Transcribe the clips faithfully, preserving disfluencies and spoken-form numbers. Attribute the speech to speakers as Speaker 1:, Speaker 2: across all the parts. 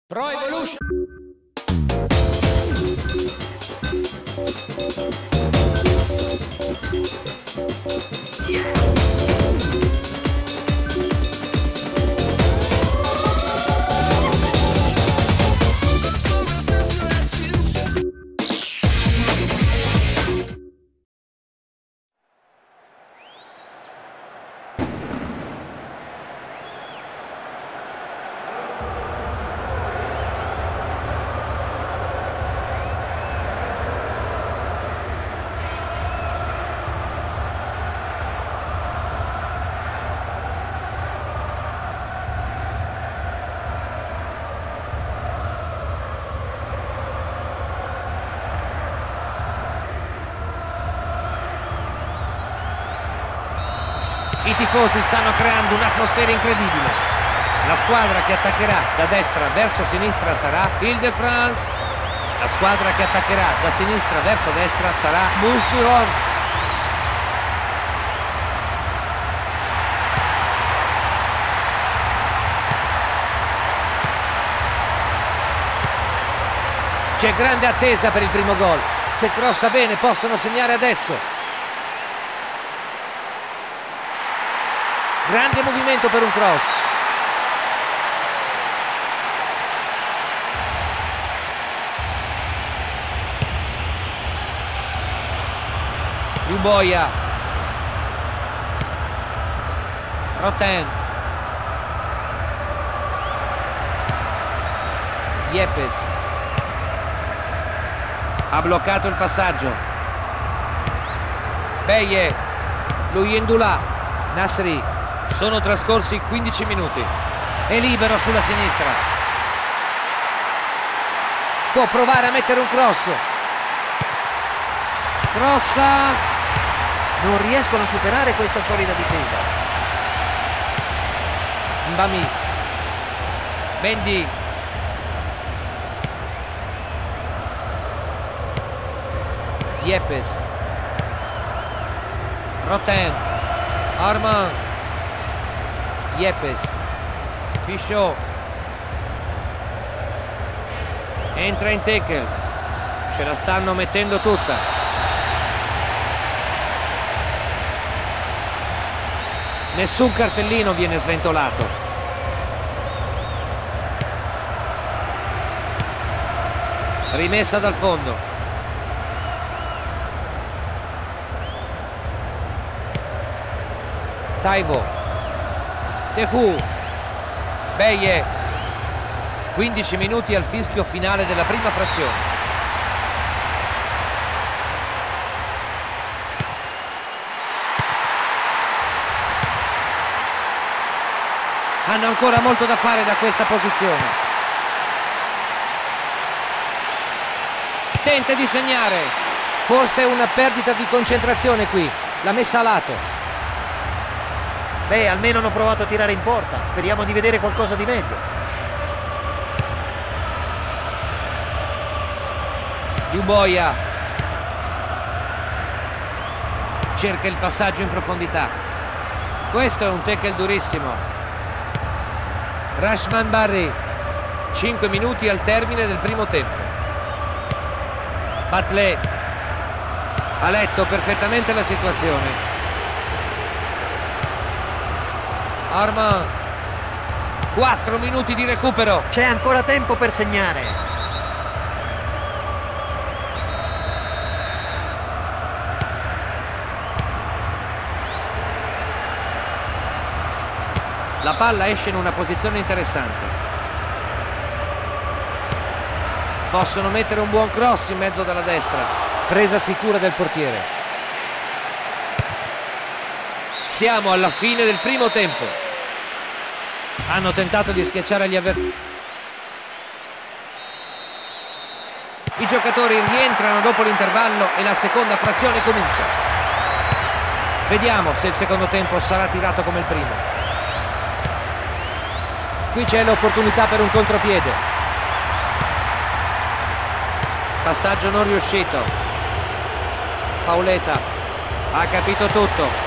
Speaker 1: Pro Evolution.
Speaker 2: I tifosi stanno creando un'atmosfera incredibile. La squadra che attaccherà da destra verso sinistra sarà il de France. La squadra che attaccherà da sinistra verso destra sarà Mousduron. C'è grande attesa per il primo gol. Se crossa bene possono segnare adesso. Grande movimento per un cross. Luboia. Roten. Yepes. Ha bloccato il passaggio. Beye. Luyendula. Nasri. Sono trascorsi quindici minuti. È libero sulla sinistra. Può provare a mettere un cross. Crossa.
Speaker 3: Non riescono a superare questa solida difesa.
Speaker 2: Mbami. Mendy. Yepes. Roten. Armand. Yepes. Pichot. Entra in tackle. Ce la stanno mettendo tutta. Nessun cartellino viene sventolato. Rimessa dal fondo. Taivo. Dehu. Beye. quindici minuti al fischio finale della prima frazione. Hanno ancora molto da fare da questa posizione. Tenta di segnare. Forse una perdita di concentrazione qui. L'ha messa a lato.
Speaker 3: Beh, almeno hanno provato a tirare in porta. Speriamo di vedere qualcosa di meglio.
Speaker 2: Luboia. Cerca il passaggio in profondità. Questo è un tackle durissimo. Rashman Barry. cinque minuti al termine del primo tempo. Batley. Ha letto perfettamente la situazione. Armand. quattro minuti di recupero.
Speaker 3: C'è ancora tempo per segnare.
Speaker 2: La palla esce in una posizione interessante. Possono mettere un buon cross in mezzo dalla destra. Presa sicura del portiere. Siamo alla fine del primo tempo. Hanno tentato di schiacciare gli avversari. I giocatori rientrano dopo l'intervallo e la seconda frazione comincia. Vediamo se il secondo tempo sarà tirato come il primo. Qui c'è l'opportunità per un contropiede. Passaggio non riuscito. Paoletta ha capito tutto.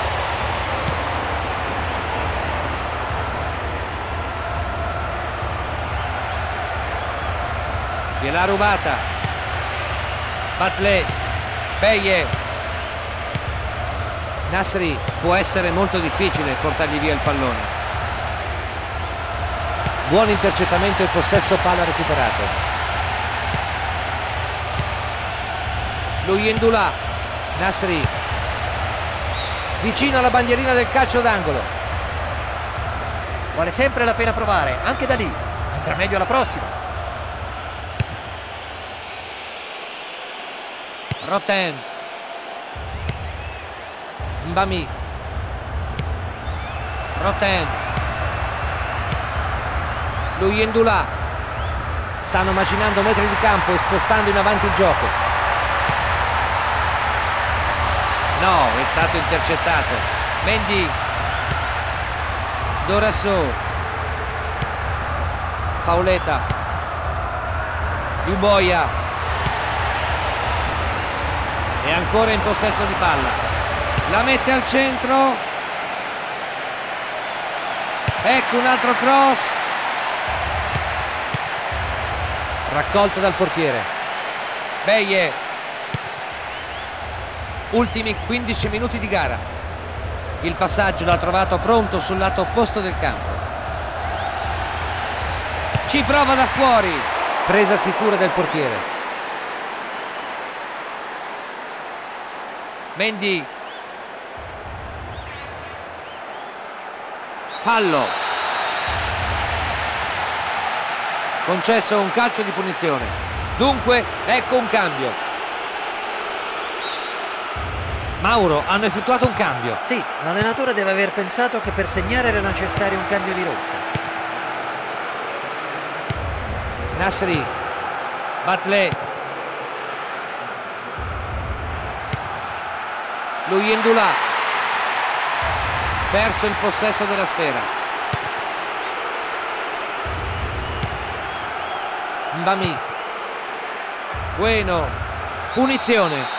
Speaker 2: gliel'ha rubata. Batley, Beye, Nasri, può essere molto difficile portargli via il pallone. Buon intercettamento e possesso palla recuperato. Luyendula, Nasri, vicino alla bandierina del calcio d'angolo.
Speaker 3: Vale sempre la pena provare, anche da lì. Andrà meglio alla prossima.
Speaker 2: Roten, Mbami, Roten, Luyendula. Stanno macinando metri di campo e spostando in avanti il gioco. No, è stato intercettato. Mendy, Dorasso, Paoletta, Uboia, è ancora in possesso di palla, la mette al centro, ecco un altro cross, raccolto dal portiere. Beye, ultimi quindici minuti di gara. Il passaggio l'ha trovato pronto sul lato opposto del campo. Ci prova da fuori. Presa sicura del portiere. Mendy. Fallo. Concesso un calcio di punizione. Dunque, ecco un cambio. Mauro, hanno effettuato un cambio.
Speaker 3: Sì, l'allenatore deve aver pensato che per segnare era necessario un cambio di rotta.
Speaker 2: Nasri, Batley, Luyendula, perso il possesso della sfera. Mbami, Bueno, punizione.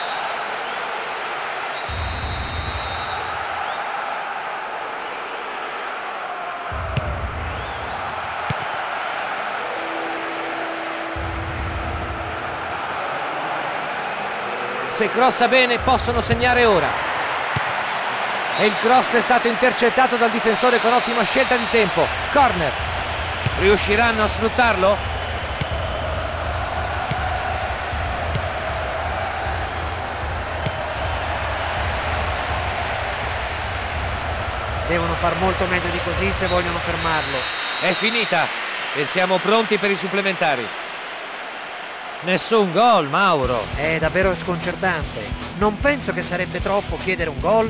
Speaker 2: Se crossa bene possono segnare ora. E il cross è stato intercettato dal difensore con ottima scelta di tempo. Corner. Riusciranno a sfruttarlo?
Speaker 3: Devono far molto meglio di così se vogliono fermarlo.
Speaker 2: È finita e siamo pronti per i supplementari. Nessun gol, Mauro.
Speaker 3: È davvero sconcertante. Non penso che sarebbe troppo chiedere un gol.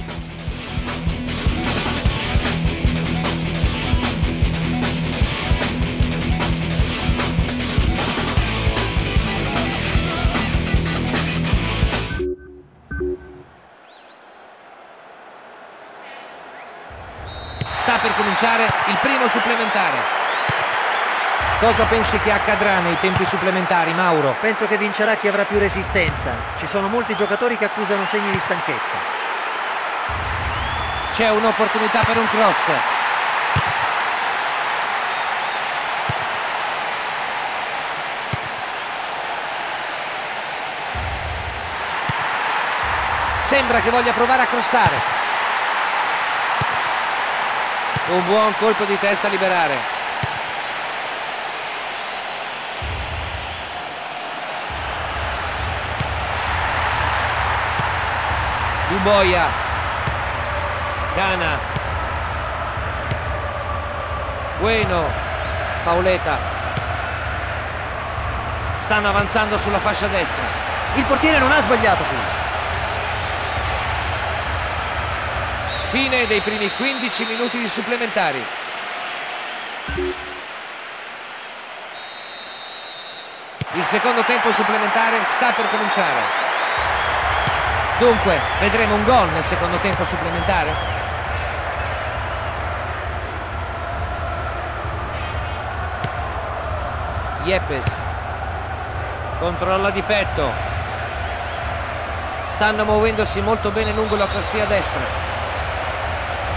Speaker 2: Sta per cominciare il primo supplementare. Cosa pensi che accadrà nei tempi supplementari, Mauro?
Speaker 3: Penso che vincerà chi avrà più resistenza. Ci sono molti giocatori che accusano segni di stanchezza.
Speaker 2: C'è un'opportunità per un cross. Sembra che voglia provare a crossare. Un buon colpo di testa a liberare. Uboia, Cana, Bueno, Paoletta. Stanno avanzando sulla fascia destra.
Speaker 3: Il portiere non ha sbagliato qui.
Speaker 2: Fine dei primi quindici minuti di supplementari. Il secondo tempo supplementare sta per cominciare. Dunque, vedremo un gol nel secondo tempo supplementare? Yepes controlla di petto. Stanno muovendosi molto bene lungo la corsia destra.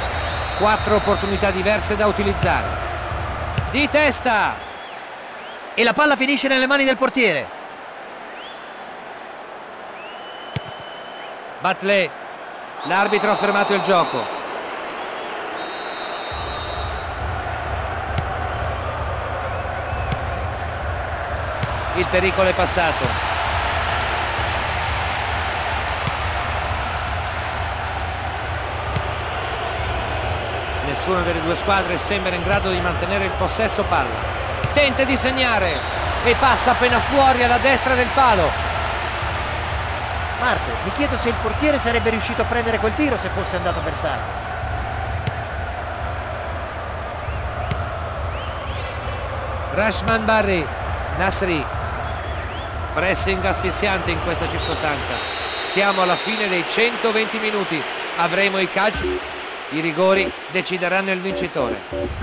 Speaker 2: Quattro opportunità diverse da utilizzare. Di testa!
Speaker 3: E la palla finisce nelle mani del portiere.
Speaker 2: Batley, l'arbitro ha fermato il gioco. Il pericolo è passato. Nessuna delle due squadre sembra in grado di mantenere il possesso palla. Tenta di segnare e passa appena fuori alla destra del palo.
Speaker 3: Marco, mi chiedo se il portiere sarebbe riuscito a prendere quel tiro se fosse andato per salvo.
Speaker 2: Rashman Barry, Nasri. Pressing asfissiante in questa circostanza. Siamo alla fine dei centoventi minuti. Avremo i calci. I rigori decideranno il vincitore.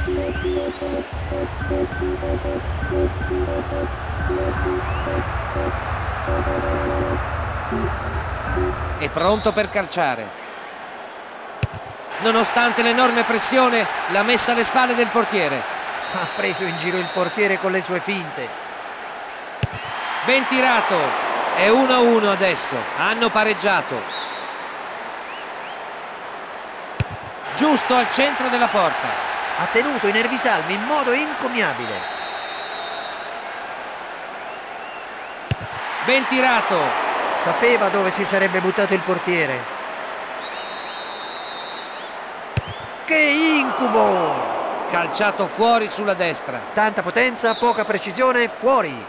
Speaker 2: È pronto per calciare. Nonostante l'enorme pressione, l'ha messa alle spalle del portiere.
Speaker 3: Ha preso in giro il portiere con le sue finte.
Speaker 2: Ben tirato. È uno a uno adesso. Hanno pareggiato. Giusto al centro della porta.
Speaker 3: Ha tenuto i nervi salvi in modo incommiabile.
Speaker 2: Ben tirato.
Speaker 3: Sapeva dove si sarebbe buttato il portiere. Che incubo!
Speaker 2: Calciato fuori sulla destra.
Speaker 3: Tanta potenza, poca precisione, fuori.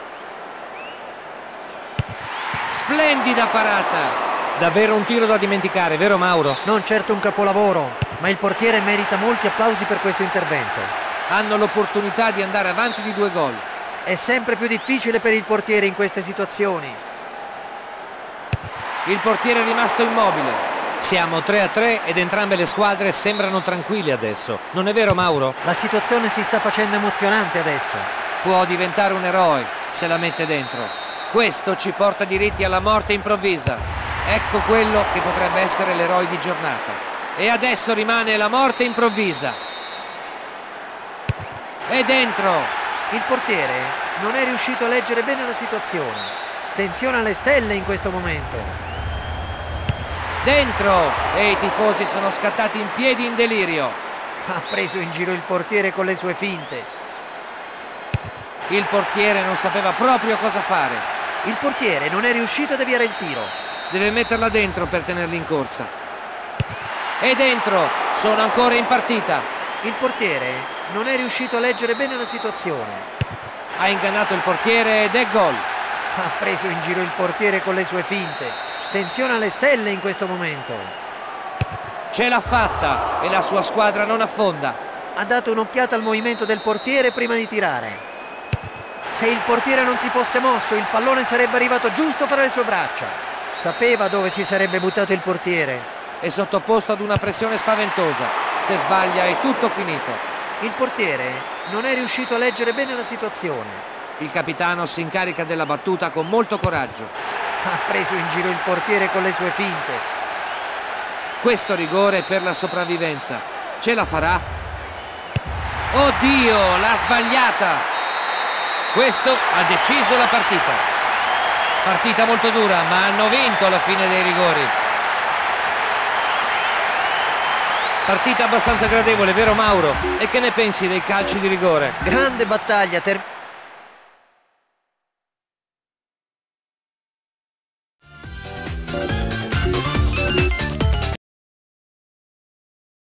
Speaker 2: Splendida parata. Davvero un tiro da dimenticare, vero Mauro?
Speaker 3: Non certo un capolavoro, ma il portiere merita molti applausi per questo intervento.
Speaker 2: Hanno l'opportunità di andare avanti di due gol.
Speaker 3: È sempre più difficile per il portiere in queste situazioni.
Speaker 2: Il portiere è rimasto immobile. Siamo tre a tre ed entrambe le squadre sembrano tranquille adesso. Non è vero, Mauro?
Speaker 3: La situazione si sta facendo emozionante adesso.
Speaker 2: Può diventare un eroe se la mette dentro. Questo ci porta diritti alla morte improvvisa. Ecco quello che potrebbe essere l'eroe di giornata. E adesso rimane la morte improvvisa. E dentro.
Speaker 3: Il portiere non è riuscito a leggere bene la situazione. Tensione alle stelle in questo momento.
Speaker 2: Dentro. E i tifosi sono scattati in piedi in delirio.
Speaker 3: Ha preso in giro il portiere con le sue finte.
Speaker 2: Il portiere non sapeva proprio cosa fare.
Speaker 3: Il portiere non è riuscito a deviare il tiro.
Speaker 2: Deve metterla dentro per tenerli in corsa. E dentro. Sono ancora in partita.
Speaker 3: Il portiere non è riuscito a leggere bene la situazione.
Speaker 2: Ha ingannato il portiere ed è gol.
Speaker 3: Ha preso in giro il portiere con le sue finte. Tensione alle stelle in questo momento.
Speaker 2: Ce l'ha fatta e la sua squadra non affonda.
Speaker 3: Ha dato un'occhiata al movimento del portiere prima di tirare. Se il portiere non si fosse mosso, il pallone sarebbe arrivato giusto fra le sue braccia. Sapeva dove si sarebbe buttato il portiere.
Speaker 2: È sottoposto ad una pressione spaventosa. Se sbaglia è tutto finito.
Speaker 3: Il portiere non è riuscito a leggere bene la situazione.
Speaker 2: Il capitano si incarica della battuta con molto coraggio.
Speaker 3: Ha preso in giro il portiere con le sue finte.
Speaker 2: Questo rigore per la sopravvivenza. Ce la farà? Oddio, l'ha sbagliata! Questo ha deciso la partita. Partita molto dura, ma hanno vinto alla fine dei rigori. Partita abbastanza gradevole, vero Mauro? E che ne pensi dei calci di rigore?
Speaker 3: Grande battaglia, ter